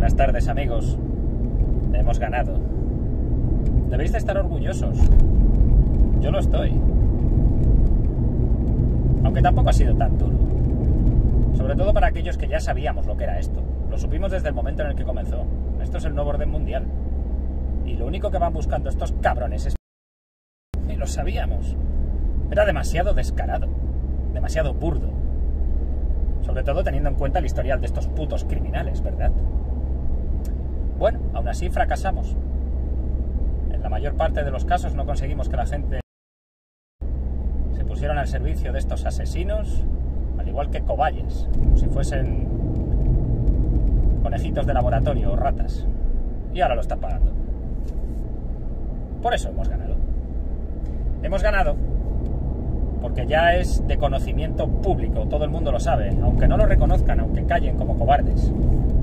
Buenas tardes, amigos. Hemos ganado. Debéis de estar orgullosos. Yo lo estoy. Aunque tampoco ha sido tan duro. Sobre todo para aquellos que ya sabíamos lo que era esto. Lo supimos desde el momento en el que comenzó. Esto es el nuevo orden mundial. Y lo único que van buscando estos cabrones es... Y lo sabíamos. Era demasiado descarado. Demasiado burdo. Sobre todo teniendo en cuenta el historial de estos putos criminales, ¿verdad? Bueno, aún así fracasamos. En la mayor parte de los casos no conseguimos que la gente se pusieran al servicio de estos asesinos, al igual que cobayas, como si fuesen conejitos de laboratorio o ratas. Y ahora lo están pagando. Por eso hemos ganado. Hemos ganado porque ya es de conocimiento público, todo el mundo lo sabe, aunque no lo reconozcan, aunque callen como cobardes.